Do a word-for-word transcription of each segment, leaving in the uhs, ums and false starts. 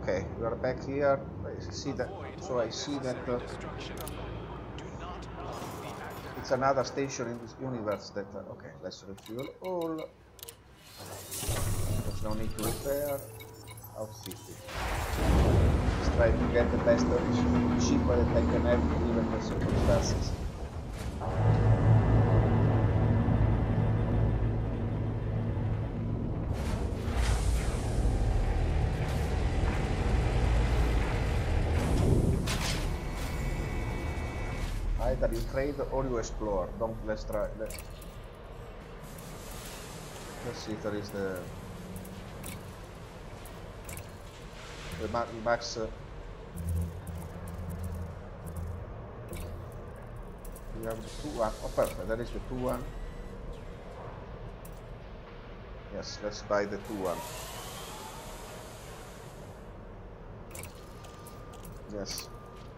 Okay, we are back here. I see that. So I see that uh, it's another station in this universe. That uh, okay. Let's refuel all. There's no need to repair. Outfitting. Let's try to get the best ship that I can have, given the circumstances. Either you trade or you explore. Don't let's try. Let's, let's see if there is the the ma max. Uh, we have the two one. Oh, perfect. That is the two one. Yes, let's buy the two one. Yes.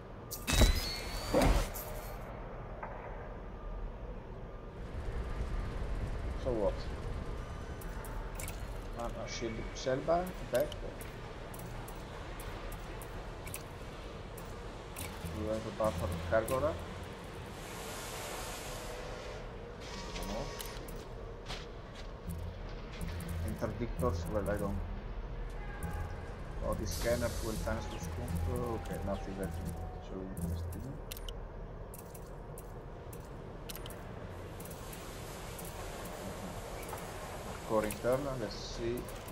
So what? Ah, no, shield cell bar back. You have a buffer of cargo rack. No. Interdictors, well I don't. Body scanner, fuel tanks to scoop. Okay, nothing that so interesting. Core internal, let's see.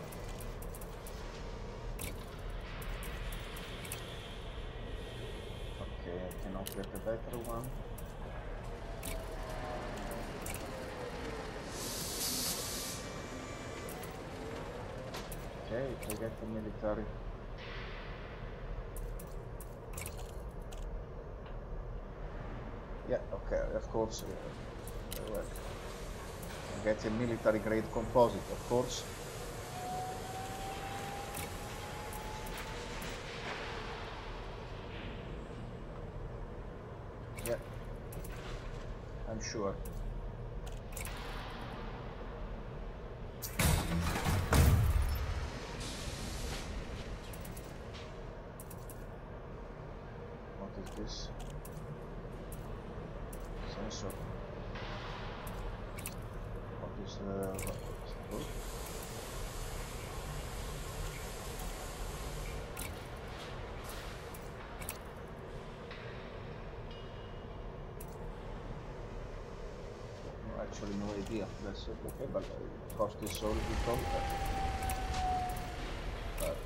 Okay, I cannot get a better one. Okay, if I get the military. Yeah, okay, of course. Uh, well. Get a military grade composite, of course. Yeah, I'm sure. What is this? Sensor. Is uh, what? No, actually no idea. That's it. Okay, but uh, cost is so little. But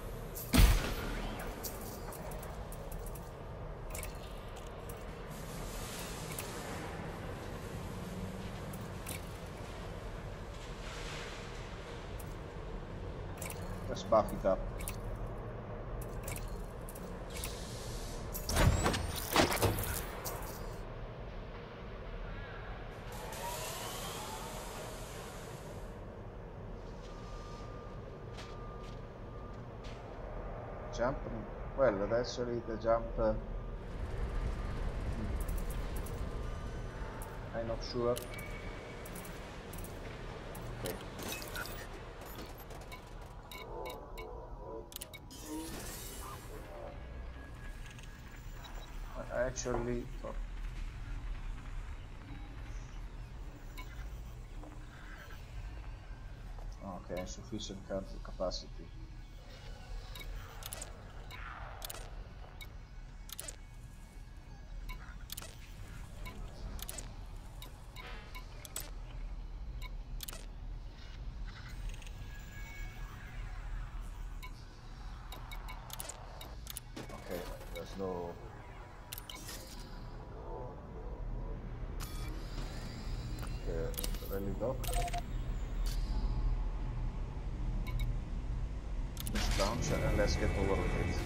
let's buff it up. Jump, well, actually the jump, uh, I'm not sure. Okay. I actually thought. Okay, insufficient capacity. Okay, there's no. Okay, rally dock. Let's launch and let's get over it.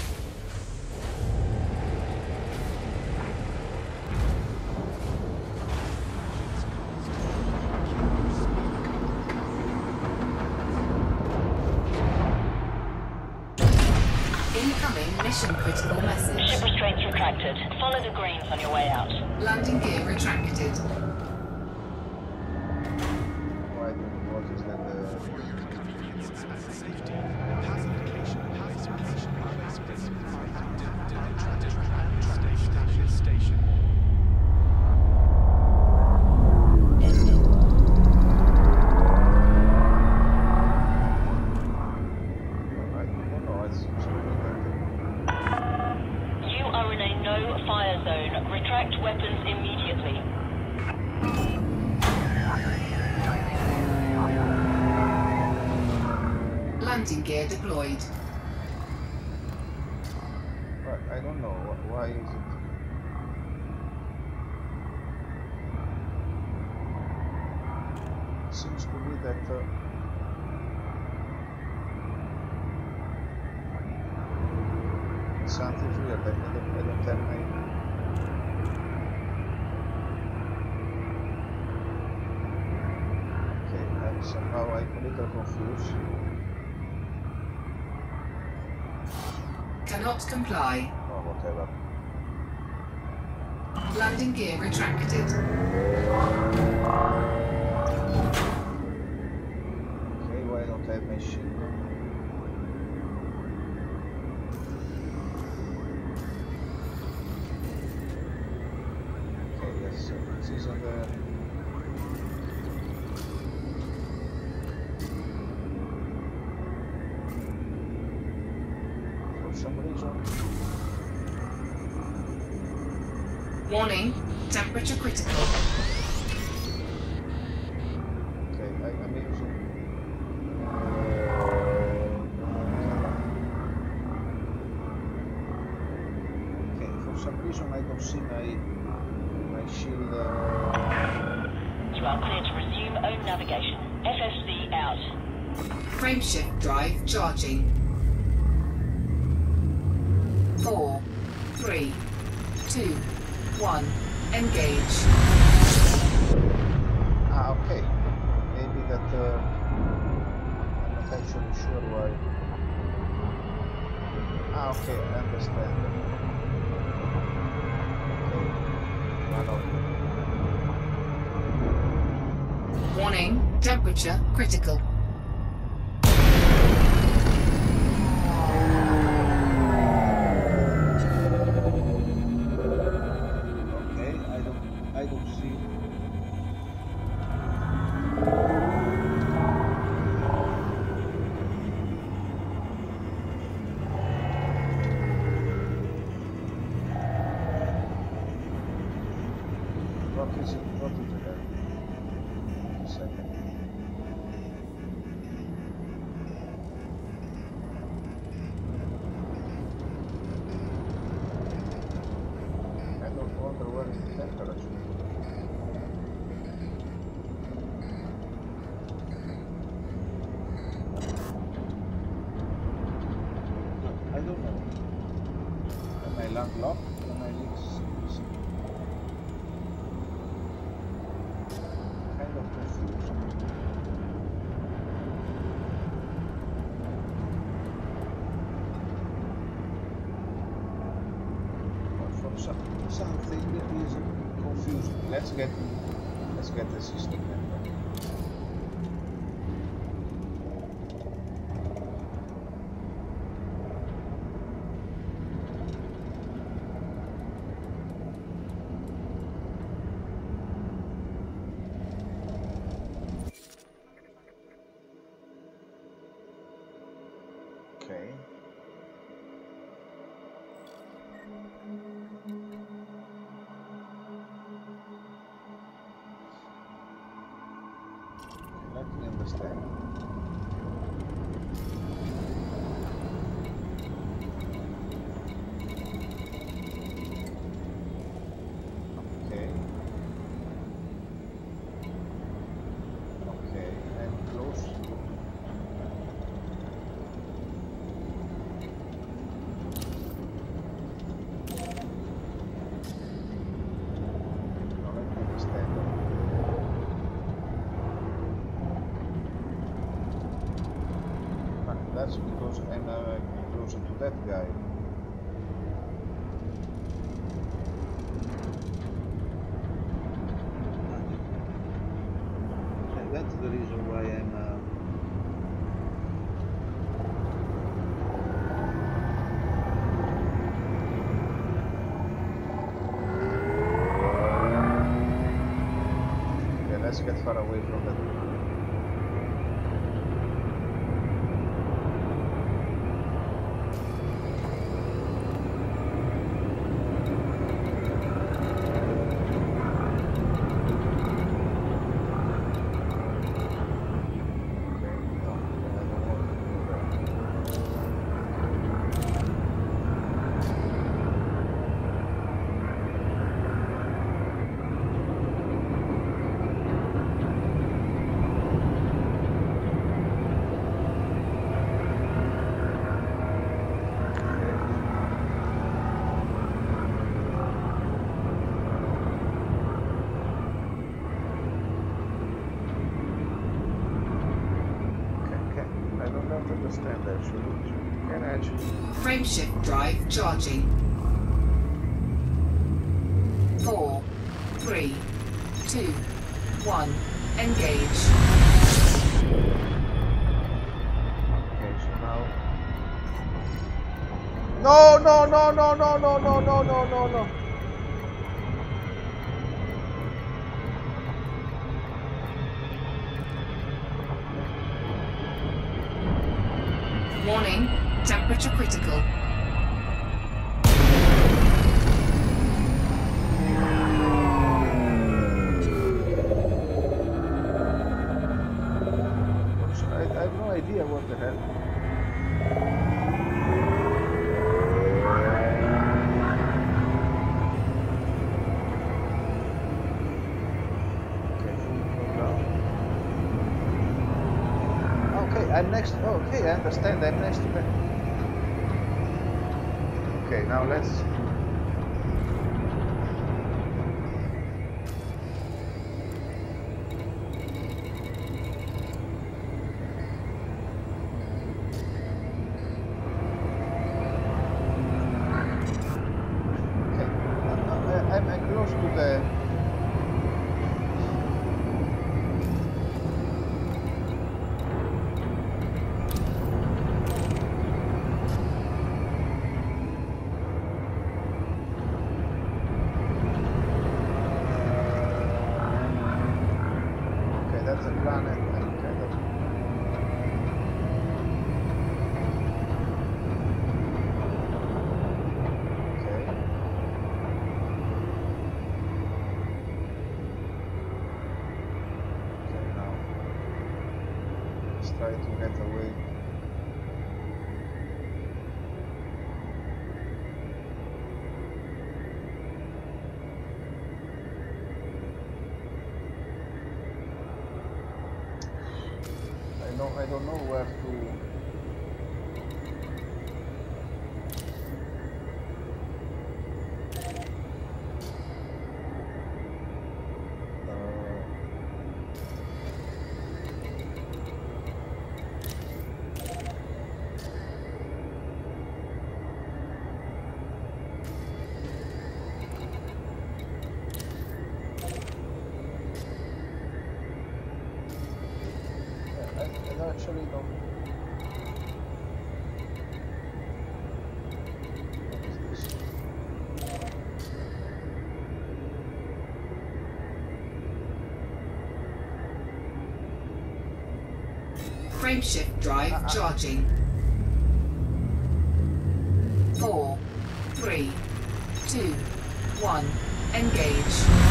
Mission critical message. Ship restraints retracted. Follow the greens on your way out. Landing gear retracted. Why do what is that? Uh... For your convenience, as a safety, pass indication and hazard position No fire zone. Retract weapons immediately. Landing gear deployed. But I don't know wh- why is it. It seems to be that uh, something weird. I don't, I don't have my. Okay, I'm somehow I'm a little confused. Cannot comply. Or whatever. Landing gear retracted. Okay, why don't I have my shield? Okay, yes, so this is on the. For some reason. Warning, temperature critical. Okay, I, I'm using. Okay, for some reason I don't see my my shield. Uh... You are clear to resume own navigation. F S C out. Frameshift drive charging. Four, three, two, one. Engage. Ah, okay. Maybe that. Uh... I'm not actually sure why. Ah, okay, I understand. Okay. One of Warning, temperature critical. Okay, I don't, I don't see. What is it? What is it there? A second. I don't wonder where is the temperature. I don't know. Am I landlocked? Am I leaks? Kind of confused. But for some, something that is confusing. Let's get let's get the system then. Okay. Let me understand. Okay. Okay, and close. Now let me understand. Ah, that's because I'm uh, closer to that guy. And that's the reason why I'm. Uh, okay, let's get far away from that. edge. Frameshift drive charging. Four, three, two, one. Engage. Okay, so now. No, no, no, no, no, no, no, no, no, no, no. Warning, temperature critical. I, I have no idea what the hell. I'm next. Oh, okay, I understand. I'm next to them. Okay, now let's. Okay, uh, I'm, I'm close to the. Try to get away. I know I don't know where to. Actually don't. What is this? Frameshift drive uh, uh. charging. Four, three, two, one. Engage.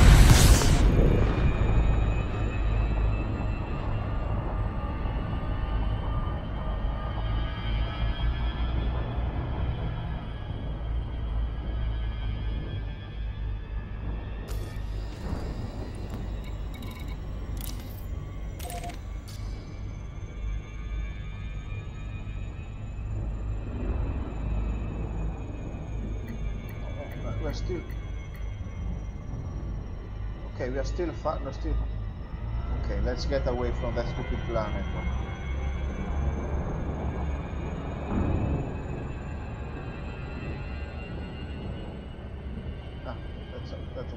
We're still. Okay, we are still far. No, still. Okay, let's get away from that stupid planet. Ah, that's that's.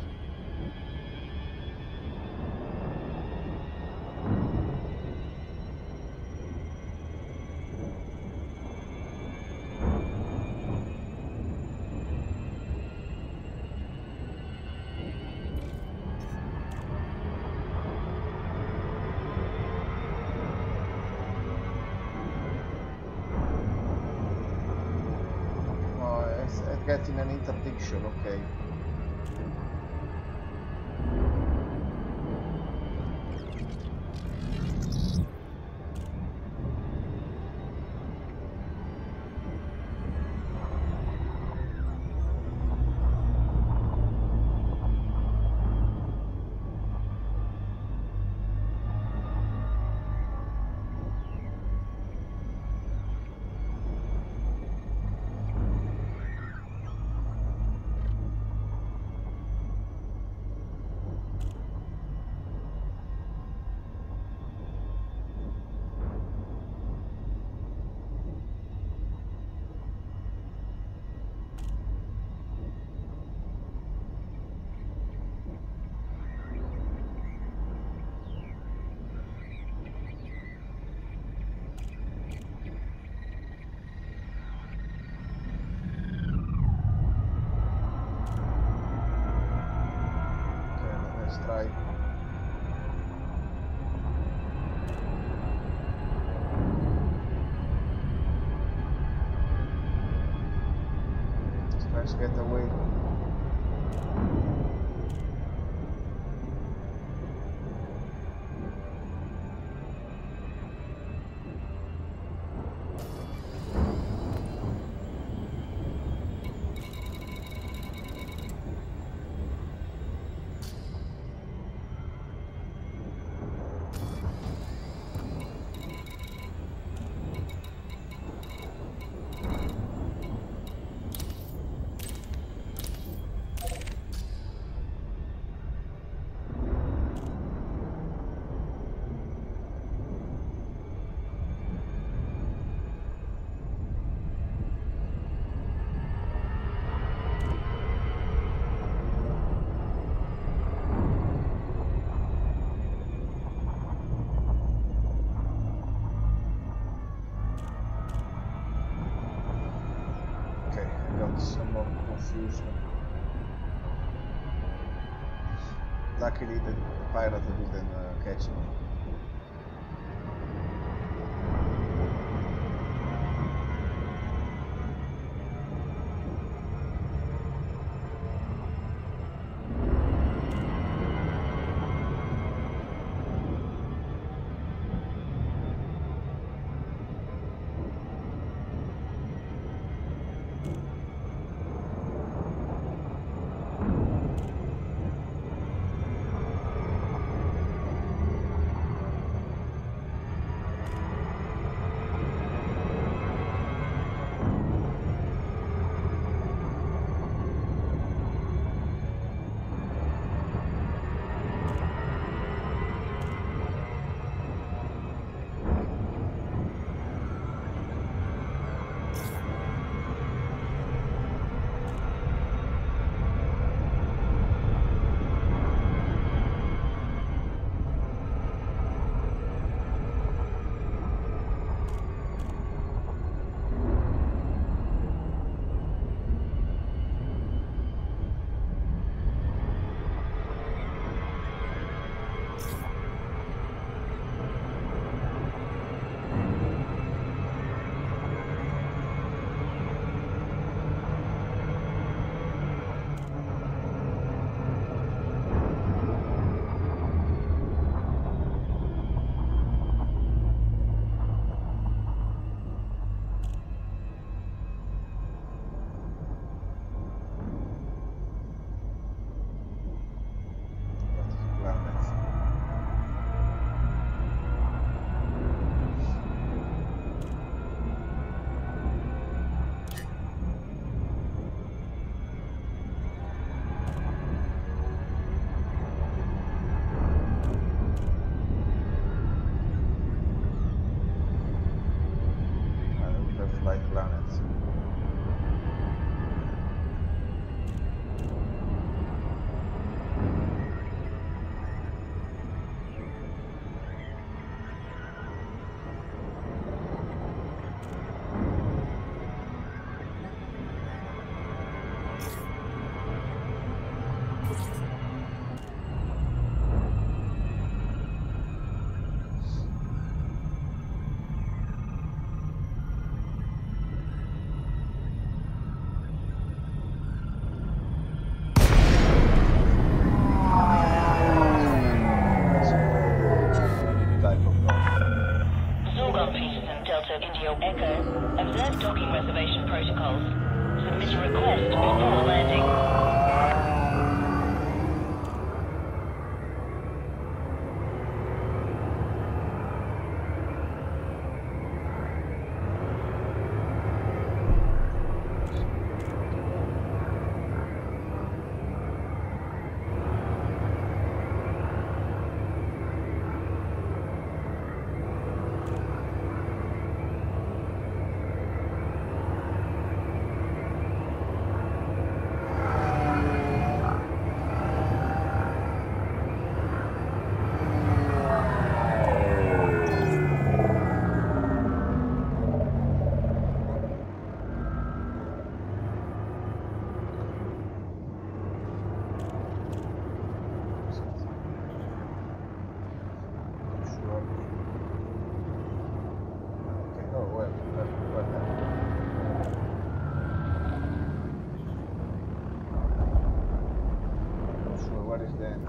Getting an interdiction, okay. try. Let's get away. Some more confusion. Luckily the, the pirate didn't uh, catch me. Observe docking reservation protocols. Submit a request before landing.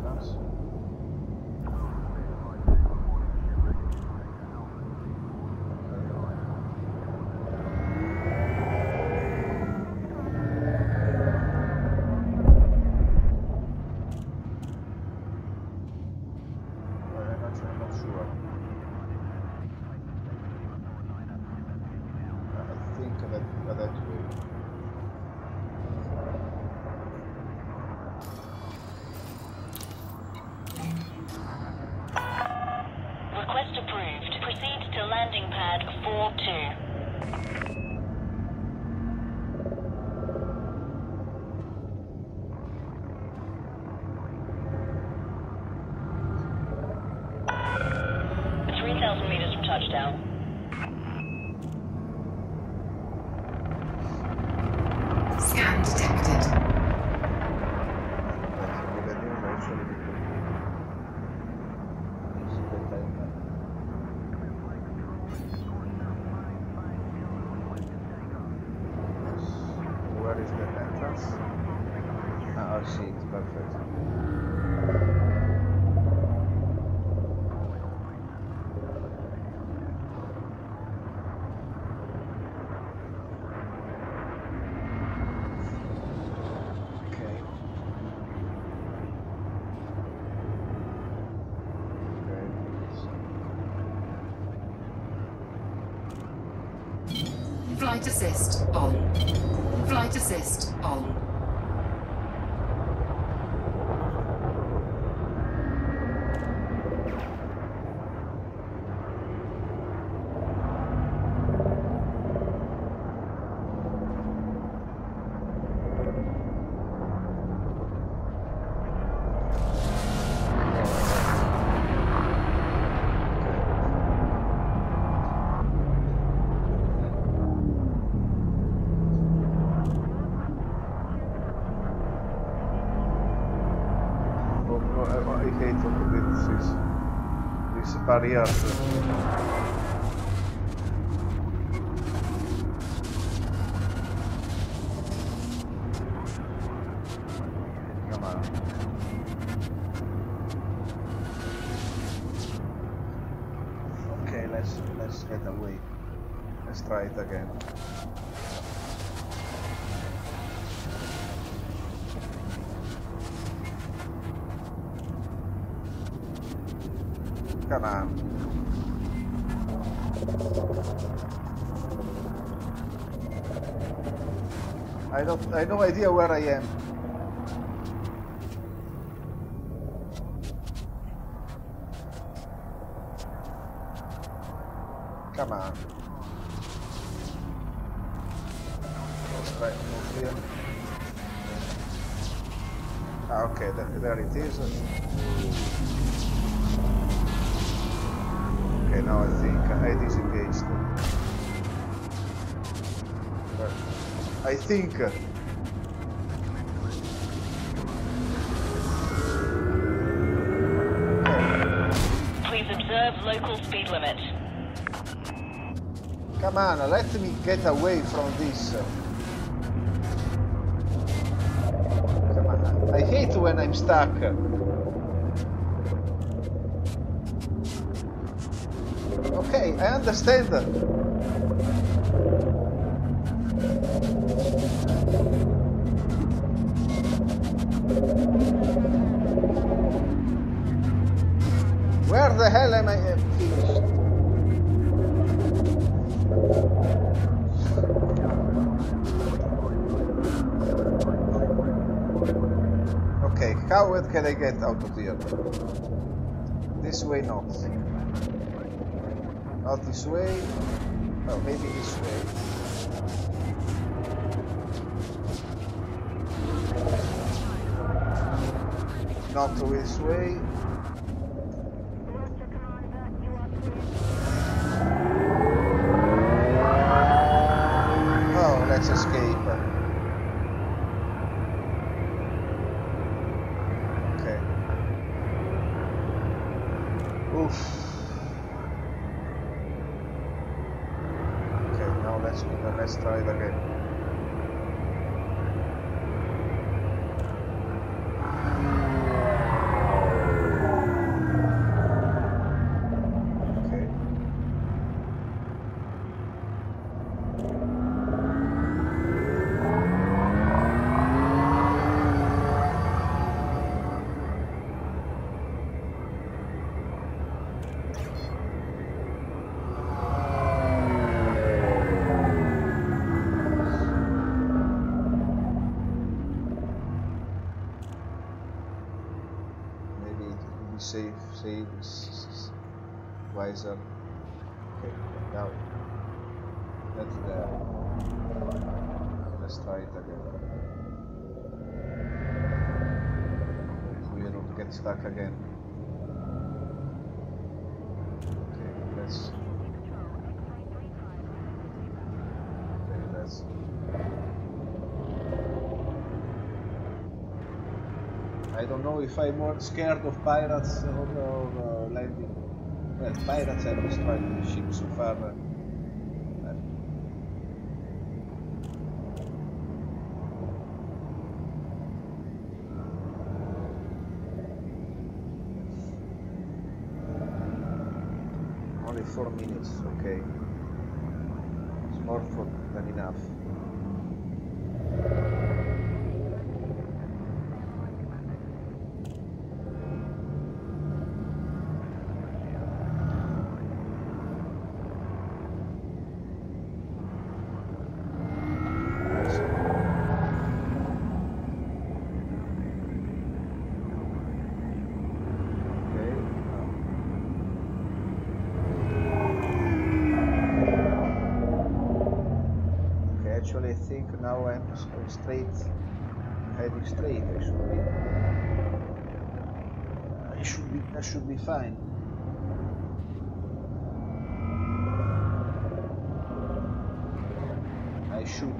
maintenance. Request approved. Proceed to landing pad four two. three thousand meters from touchdown. Scan detected. Where is the entrance? Ah, I see it, perfect. Flight assist on. Flight assist on. I hate this, this barriers. Come on. Okay, let's let's get away. Let's try it again. Come on. I don't I no idea where I am. Come on. Let's try to move here. Ah, okay, there, there it is. Okay, now I think I disengaged. But I think. Please observe local speed limit. Come on, let me get away from this. Come on. I hate when I'm stuck. Okay, I understand. Where the hell am I finished? Okay, how can I get out of here? This way not. Not this way. Oh, maybe this way. Not this way. Oh, let's escape. Okay. Oof. Let's, let's try it again. safe, safe, wiser. Okay, now that's there. Let's try it again. We don't get stuck again. Okay, let's. Okay, let's. I don't know if I'm more scared of pirates or, or uh, landing. Well, pirates have destroyed the ship so far. Uh, Only four minutes, okay. It's more for than enough. Actually, I think now I'm going straight, heading straight. I should be. I should be. I should be fine. I should.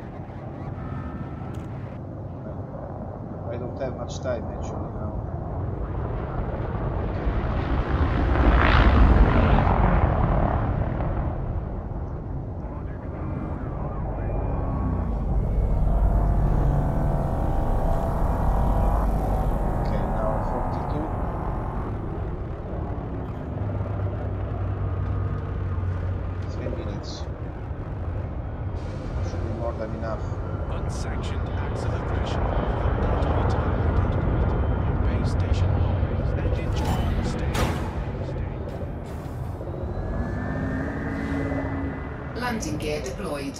I don't have much time actually now. Landing gear deployed.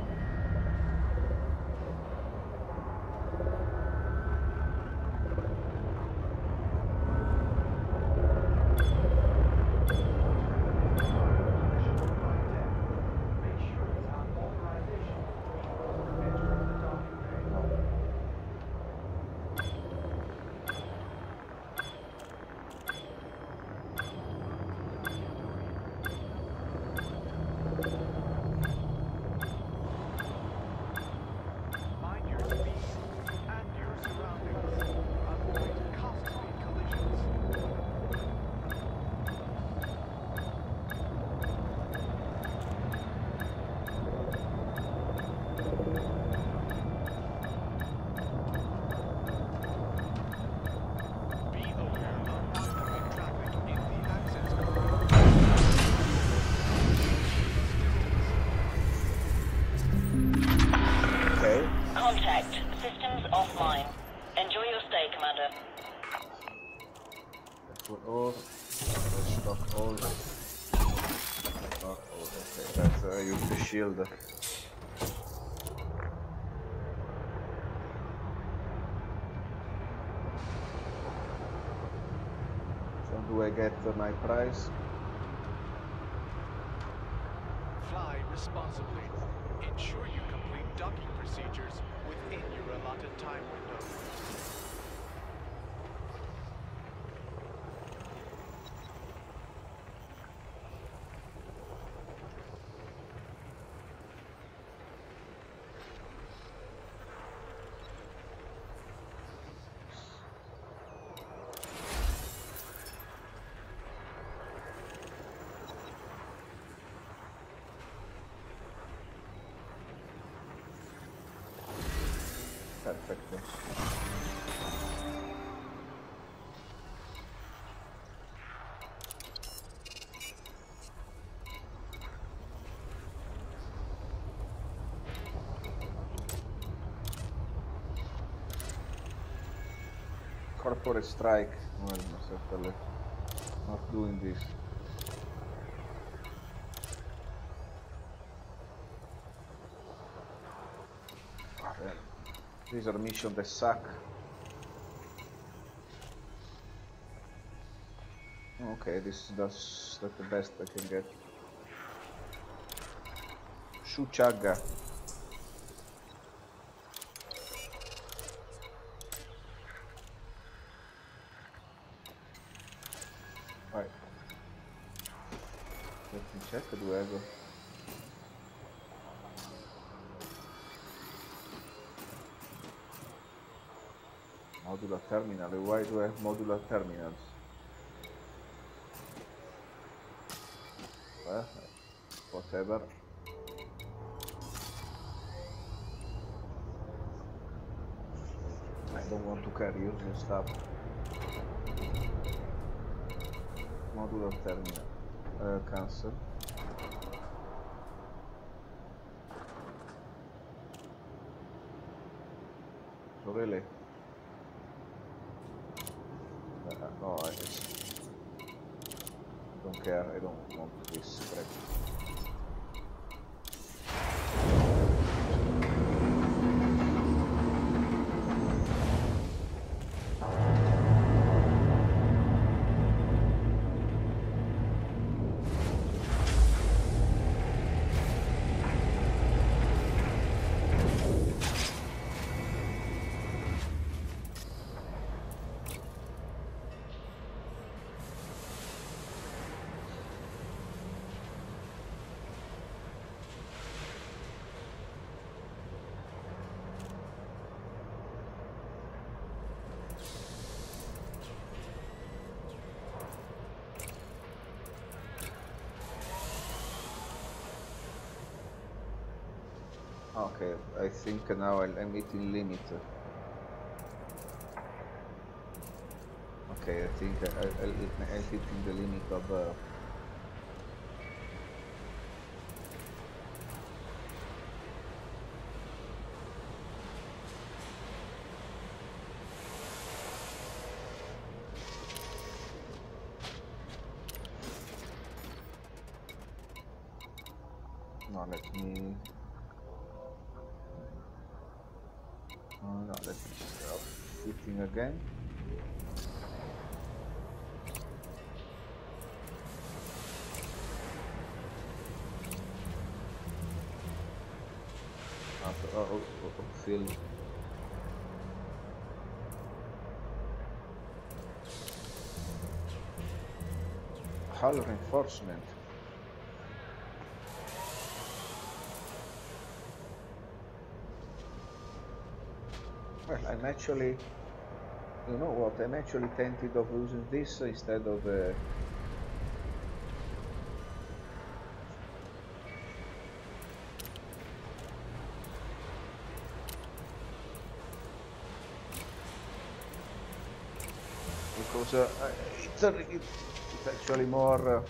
Contact. Systems offline. Enjoy your stay, Commander. Put all. Stock all. Stock all. Okay, that's uh, use the shield. So do I get uh, my prize? Fly responsibly. Ensure you complete docking procedures within your allotted time window. Perfetto. Corporate strike. Well, certainly not doing this. These are missions that suck. Okay, this does that's the best I can get. Shuchaga. Right. Let me check. Do I have a modular terminal? Why do I have modular terminals? Well, whatever. I don't want to carry useless stuff. Modular terminal. Uh, cancel. So really? Uh, no, I just don't care. I don't want this crap. Okay, I think now I'm hitting limit. Okay, I think I, I, I'm hitting the limit of... Uh, no, let me... Oh, no, let me stop hitting again. After, oh, oh, oh, oh, fill. Hull reinforcement. Well, I'm actually, you know what, I'm actually tempted of using this instead of uh, because uh, it's, a, it's, it's actually more uh,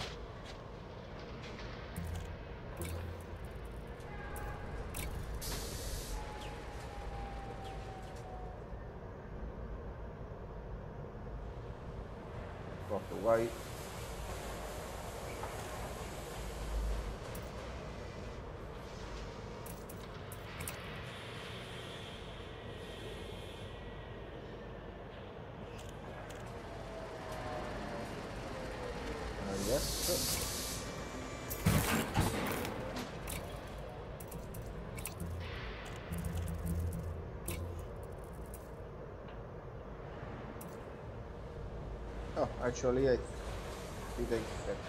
what, why? Uh, yes. Oh, actually, I did expect.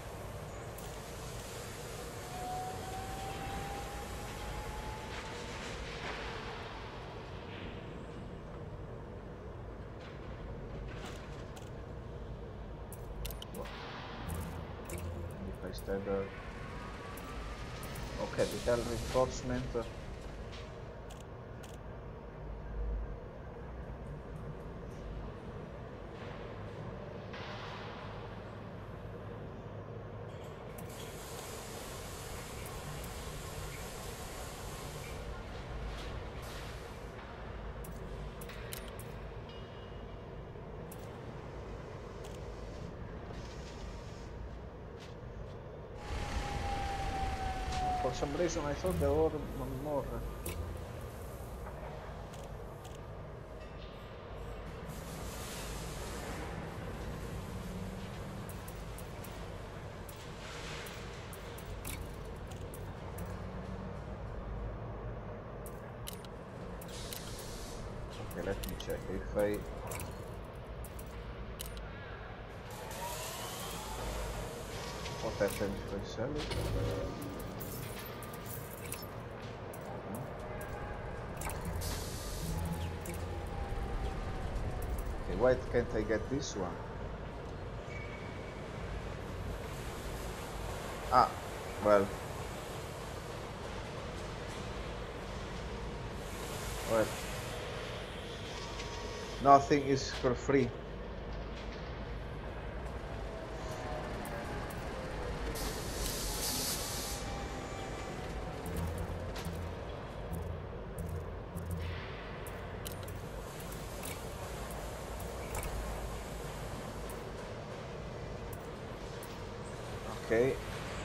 If I instead, uh, okay, the reinforcement. Uh, For some reason I thought there were more. Okay, let me check if I what happens if I sell it. Okay, why can't I get this one? Ah, well. Well. Nothing is for free. Okay.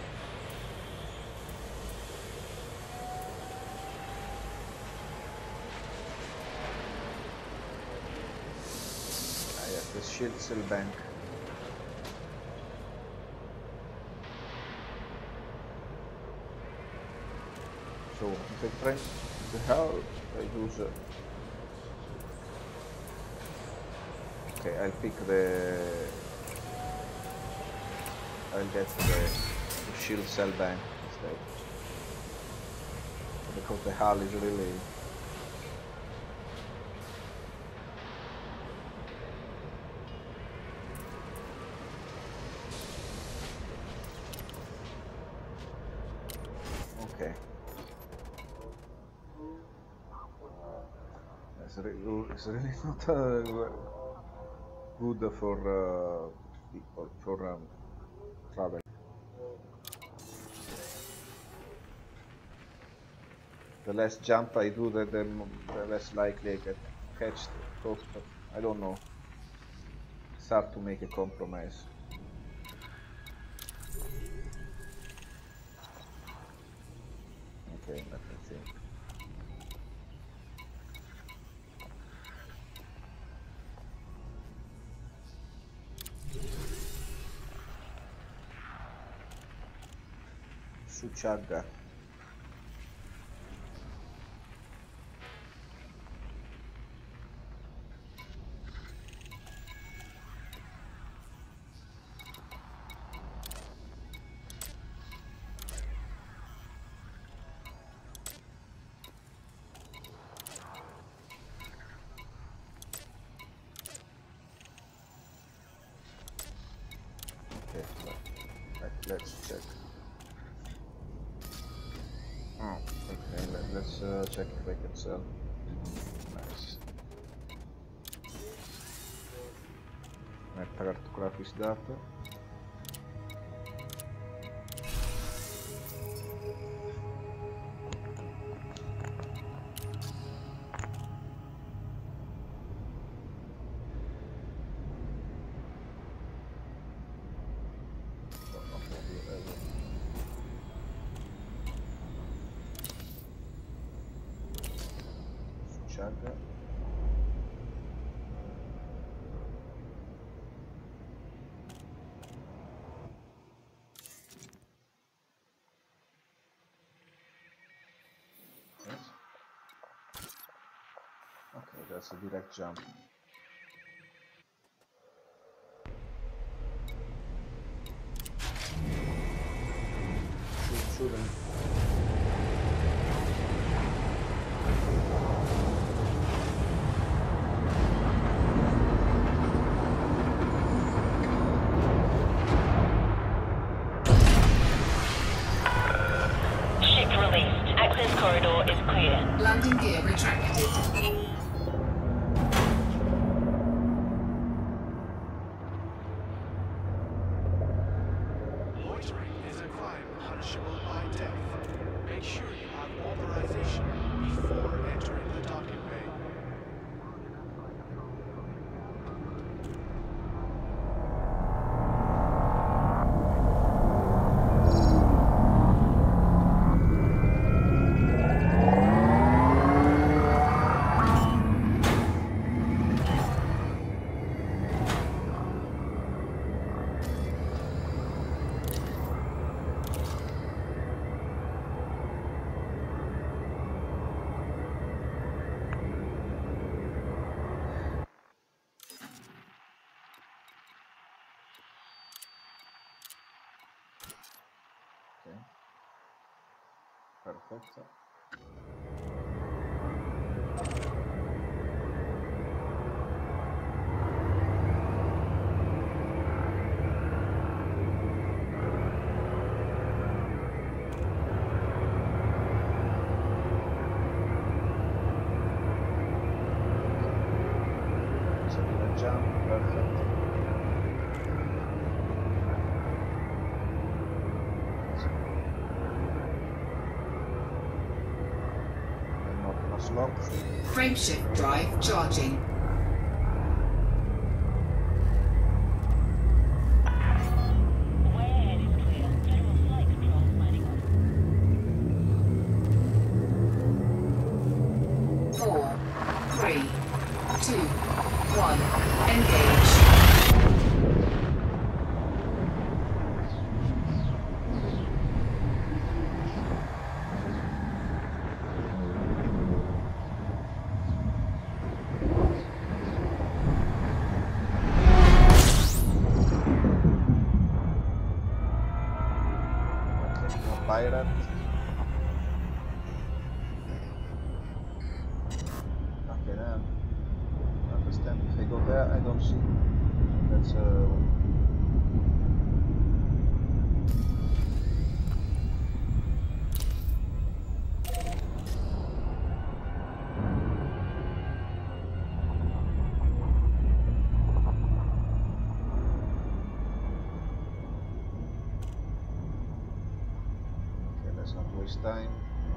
Ah, yeah, the shield cell bank. So if I try the hell I use. Uh, okay, I'll pick the. I'll get the, the shield cell bank instead. Because the hull is really. Okay. It's, re it's really not uh, good for uh, people for um, travel. The less jump I do, the, the, the less likely I get catched. I don't know. It's hard to make a compromise. Okay, let me think. Suchaga. Okay, let, let's check. Oh, okay, let, let's uh, check if I can sell. Nice. Metta cartocolo acquistato. Suchaga. Okay, that's a direct jump. Shoot, shoot him. Ship released. Access corridor is clear. Landing gear retracted. Loitering is a crime punishable by death. Make sure you have authorization before entering the docking bay. Perfetto. Jump, perfect. And not much long. Frameshift drive charging. Way ahead is clear. Federal flight control lining up. Four, three, two, one. Engage. Pirate. Okay, then I understand. If I go there, I don't see. That's uh. Okay, let's not waste time.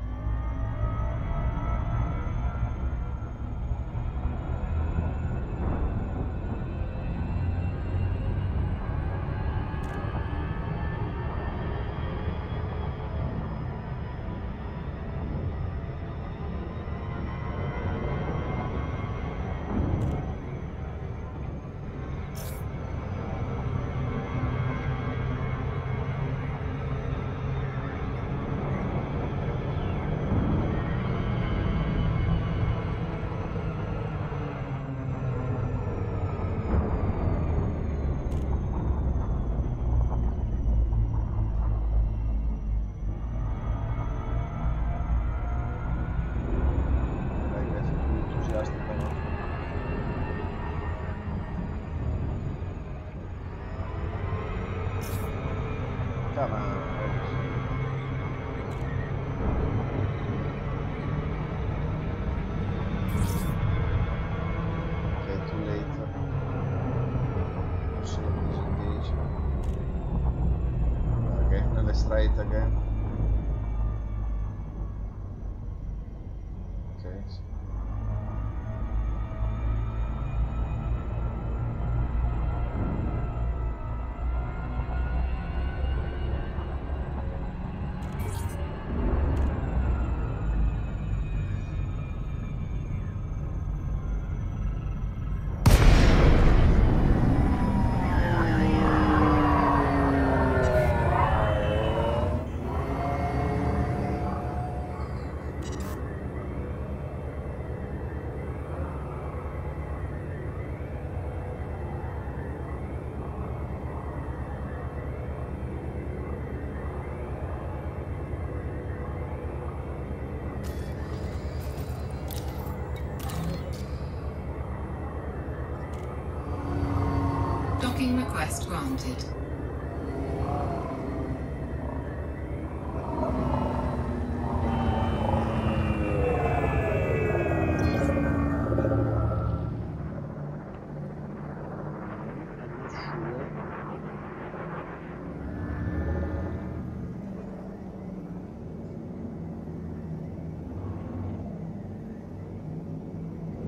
Come on. Okay, too late. So disengage. Okay, now let's try it again. Okay. Docking request granted.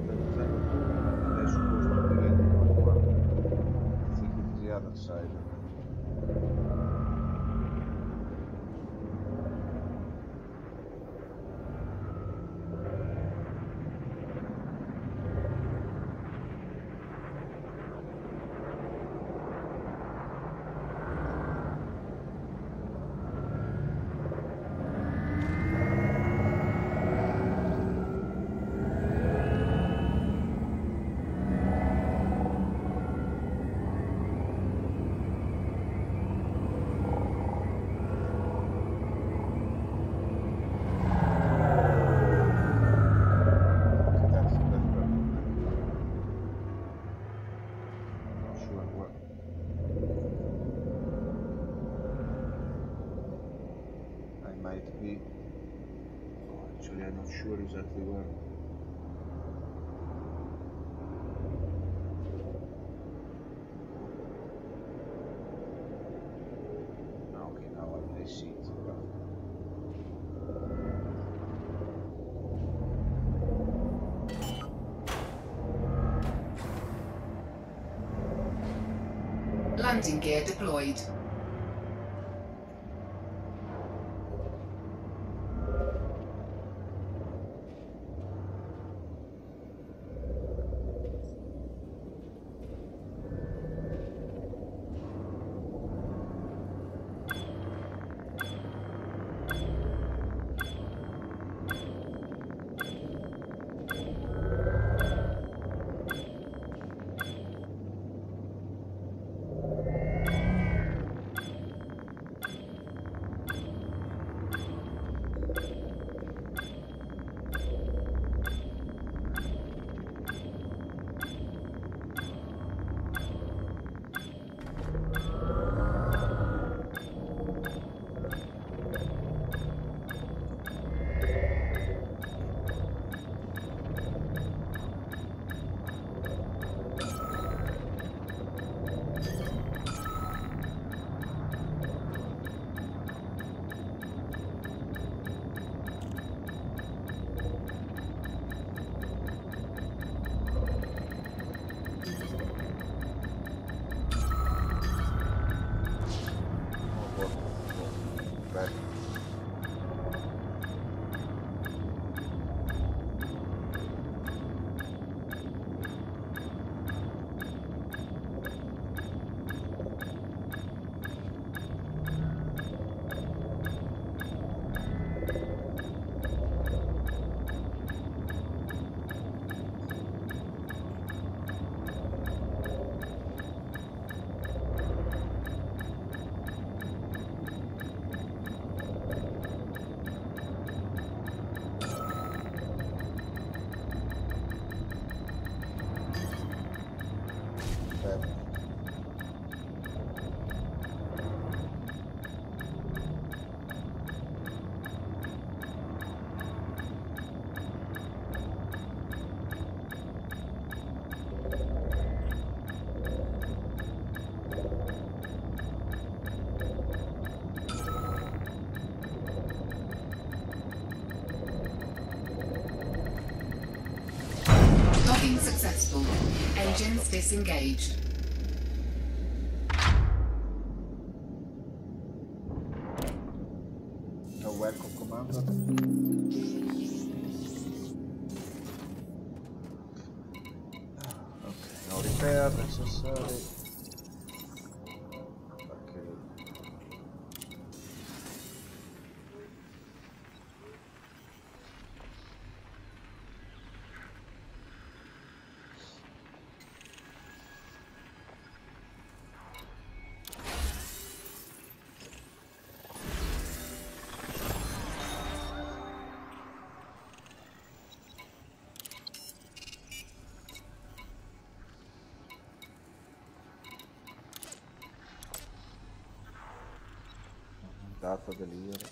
Side. not sure exactly where. Okay, now I, I see it. Landing gear deployed. Docking successful. Engines disengaged. No welcome, Commander. Okay, no repair necessary. Okay. Data delivery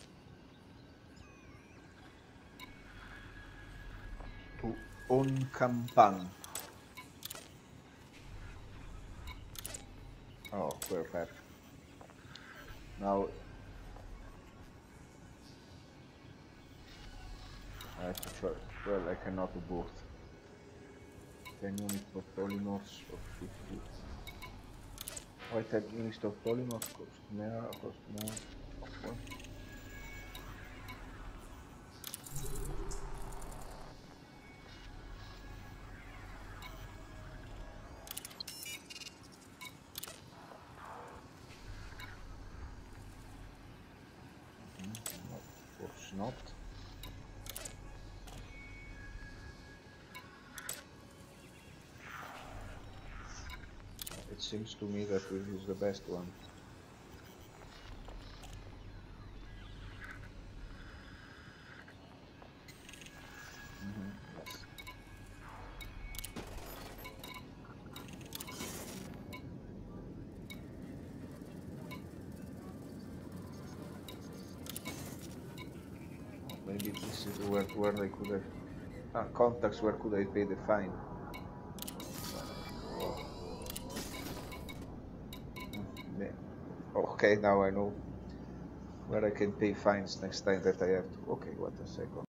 to Oncampan. Oh, perfect. Now I have to try. Well, I cannot do both. ten units of polymorphs of fifty. Oh, ten units of polymorphs cost more, cost more. Of course. No, of course not. It seems to me that this is the best one. Mm-hmm. Yes. Maybe this This is where, where they could have... Ah, contacts where could I pay the fine? Oh. Yeah. Okay, now I know where I can pay fines next time that I have to. Okay, what a second.